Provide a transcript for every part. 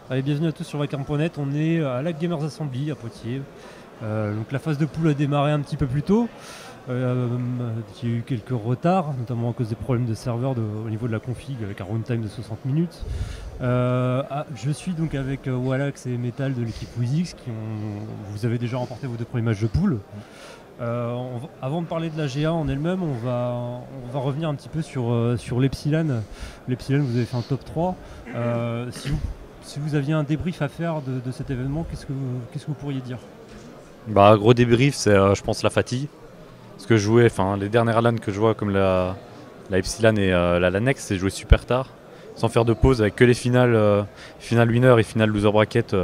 Allez, bienvenue à tous sur Vacarme.net. On est à la Gamers Assembly à Poitiers. Donc la phase de poule a démarré un petit peu plus tôt. Il y a eu quelques retards, notamment à cause des problèmes de serveur au niveau de la config avec un runtime de 60 minutes. Je suis donc avec Wallax et Metal de l'équipe WizX vous avez déjà remporté vos deux premiers matchs de poule. Avant de parler de la GA en elle-même, on va revenir un petit peu sur l'Epsilon. L'Epsilon, vous avez fait un top 3. Si vous aviez un débrief à faire de cet événement, qu'est-ce que vous pourriez dire? Bah, gros débrief, c'est je pense la fatigue. Parce que jouer, les dernières LAN que je vois comme la Epsilon et la LANex, c'est jouer super tard, sans faire de pause, avec que les finales winner et finales loser bracket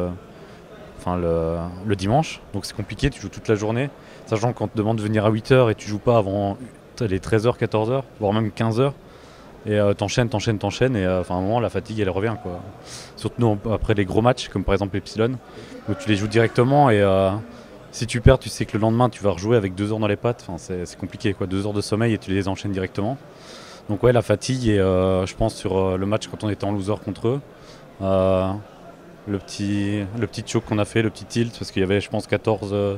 le dimanche. Donc c'est compliqué, tu joues toute la journée, sachant qu'on te demande de venir à 8h et tu joues pas avant les 13h, 14h, voire même 15h. Et t'enchaînes, et à un moment la fatigue elle revient quoi. Surtout après les gros matchs comme par exemple Epsilon, où tu les joues directement et si tu perds tu sais que le lendemain tu vas rejouer avec 2 heures dans les pattes, c'est compliqué quoi, 2 heures de sommeil et tu les enchaînes directement. Donc ouais, la fatigue et je pense sur le match quand on était en loser contre eux, le petit choke qu'on a fait, le petit tilt, parce qu'il y avait je pense 14-11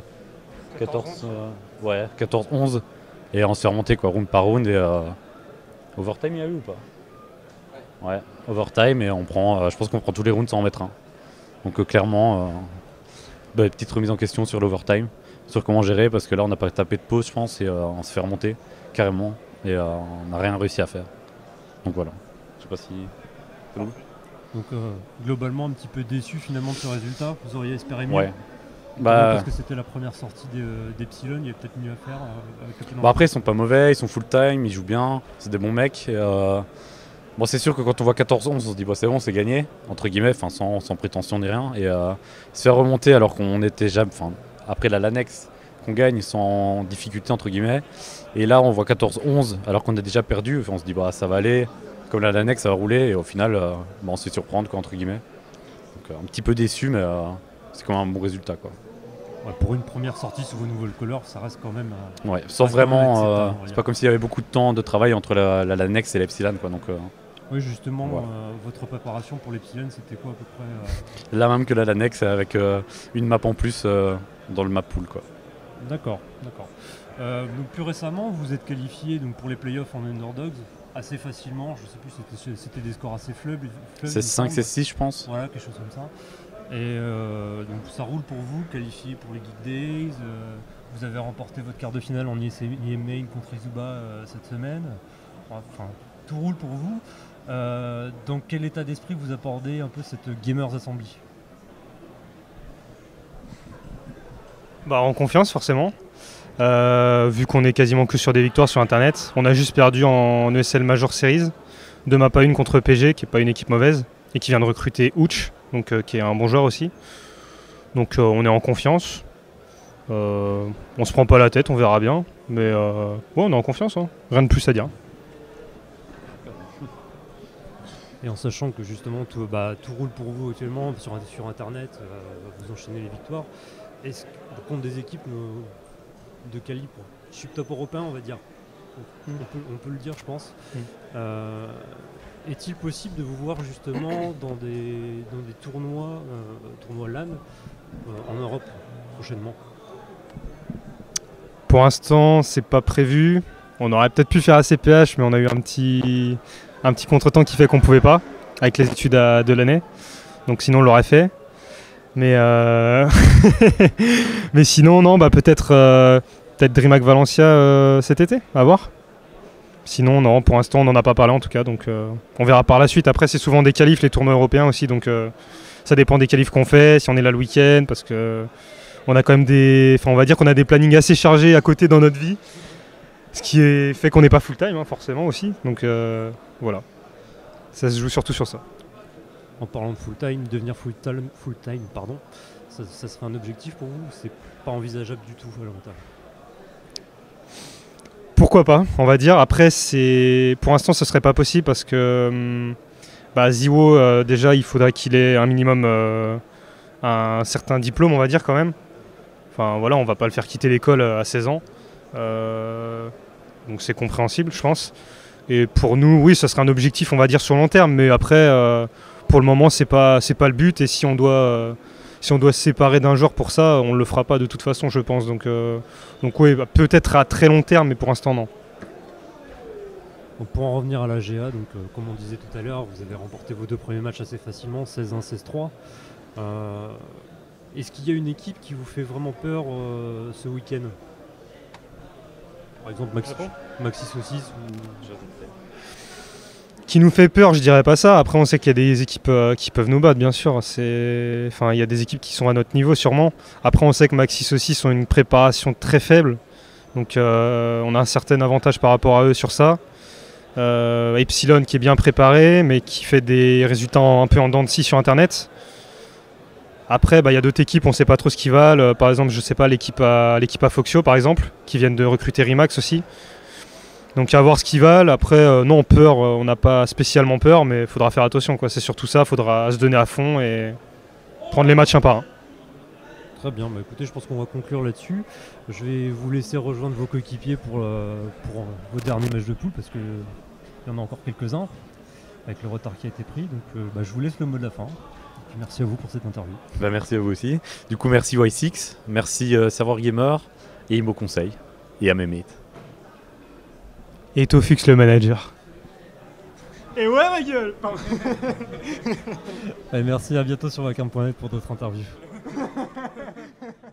et on s'est remonté quoi, round par round et overtime il y a eu ou pas? Ouais, overtime et je pense qu'on prend tous les rounds sans en mettre un. Donc clairement, petite remise en question sur l'overtime, sur comment gérer, parce que là on n'a pas tapé de pause je pense et on se fait remonter carrément et on n'a rien réussi à faire. Donc voilà, je sais pas si... Donc globalement un petit peu déçu finalement de ce résultat, vous auriez espéré mieux? Ouais. Parce que c'était la première sortie d'Epsilon, il y a peut-être mieux à faire avec après ils sont pas mauvais, ils sont full time, ils jouent bien, c'est des bons mecs. Bon, c'est sûr que quand on voit 14-11, on se dit c'est bon, c'est gagné, entre guillemets, sans prétention ni rien. Et se faire remonter alors qu'on était jamais. Après la LANex qu'on gagne sans difficulté, entre guillemets. Et là, on voit 14-11 alors qu'on a déjà perdu. On se dit ça va aller, comme la LANex, ça va rouler. Et au final, on se fait surprendre, quoi, entre guillemets. Donc un petit peu déçu, mais c'est quand même un bon résultat, quoi. Ouais, pour une première sortie sous vos nouvelles couleurs, ça reste quand même. Ouais, sans vraiment. C'est pas comme s'il y avait beaucoup de temps de travail entre la LANex et l'Epsilon, quoi. Donc, oui, justement, voilà. Votre préparation pour l'Epsilon, c'était quoi à peu près La même que la LANex, avec une map en plus dans le map pool, quoi. D'accord. Donc plus récemment, vous êtes qualifié donc, pour les playoffs en Underdogs assez facilement. Je sais plus, c'était des scores assez faibles. C'est 5, c'est 6, je pense. Voilà, quelque chose comme ça. Et donc ça roule pour vous, qualifié pour les Geek Days. Vous avez remporté votre quart de finale en IMA contre Izuba cette semaine. Enfin, tout roule pour vous. Dans quel état d'esprit vous abordez un peu cette Gamers Assembly? En confiance forcément. Vu qu'on est quasiment que sur des victoires sur internet. On a juste perdu en ESL Major Series. 2 maps à 1 contre PG, qui n'est pas une équipe mauvaise, et qui vient de recruter Ouch, donc, qui est un bon joueur aussi. Donc on est en confiance. On se prend pas la tête, on verra bien. Mais on est en confiance, hein. Rien de plus à dire. Et en sachant que justement tout roule pour vous actuellement sur internet, vous enchaînez les victoires. Est-ce que contre des équipes de calibre top européen, on va dire, on peut le dire, je pense. Est-il possible de vous voir justement dans des tournois LAN en Europe prochainement? Pour l'instant, c'est pas prévu. On aurait peut-être pu faire ACPH, mais on a eu un petit contretemps qui fait qu'on pouvait pas, avec les études de l'année. Donc sinon, on l'aurait fait. Mais mais sinon, non, peut-être DreamHack Valencia cet été, à voir. Sinon, non, pour l'instant, on n'en a pas parlé en tout cas, donc on verra par la suite. Après, c'est souvent des qualifs, les tournois européens aussi, donc ça dépend des qualifs qu'on fait, si on est là le week-end, parce que on a quand même on va dire qu'on a des plannings assez chargés à côté dans notre vie, ce qui fait qu'on n'est pas full-time, hein, forcément aussi, donc voilà. Ça se joue surtout sur ça. En parlant de full-time, devenir full-time, ça serait un objectif pour vous? C'est pas envisageable du tout à long terme? Pourquoi pas, on va dire. Après, pour l'instant, ce serait pas possible parce que Ziwo, déjà, il faudrait qu'il ait un minimum un certain diplôme, on va dire quand même. Enfin voilà, on va pas le faire quitter l'école à 16 ans. Donc c'est compréhensible, je pense. Et pour nous, oui, ça serait un objectif, on va dire, sur long terme. Mais après, pour le moment, c'est pas le but. Et si on doit se séparer d'un joueur pour ça, on ne le fera pas de toute façon, je pense. Donc oui, bah, peut-être à très long terme, mais pour l'instant, non. Donc pour en revenir à la GA, donc, comme on disait tout à l'heure, vous avez remporté vos 2 premiers matchs assez facilement, 16-1, 16-3. Est-ce qu'il y a une équipe qui vous fait vraiment peur ce week-end? Par exemple Maxi Saucisse ou... Qui nous fait peur, je dirais pas ça. Après, on sait qu'il y a des équipes qui peuvent nous battre, bien sûr. Il y a des équipes qui sont à notre niveau, sûrement. Après, on sait que Maxi Saucisse ont une préparation très faible. Donc, on a un certain avantage par rapport à eux sur ça. Epsilon qui est bien préparé, mais qui fait des résultats un peu en dents de scie sur Internet. Après, il y a d'autres équipes, on ne sait pas trop ce qu'ils valent. Par exemple, je ne sais pas, l'équipe à Foxio, par exemple, qui viennent de recruter Rimax aussi. Donc à voir ce qu'ils valent. Après, non, peur, on n'a pas spécialement peur, mais il faudra faire attention, quoi. C'est surtout ça, il faudra se donner à fond et prendre les matchs un par un. Très bien, écoutez, je pense qu'on va conclure là-dessus. Je vais vous laisser rejoindre vos coéquipiers pour vos derniers matchs de poule, parce qu'il y en a encore quelques-uns, avec le retard qui a été pris. Donc je vous laisse le mot de la fin. Et merci à vous pour cette interview. Merci à vous aussi. Du coup, merci Y6, merci Savoir Gamer et Imo Conseil, et à Mehmet. Et Tofux le manager. Et ouais ma gueule. Allez, merci, à bientôt sur Vacarme.net pour d'autres interviews.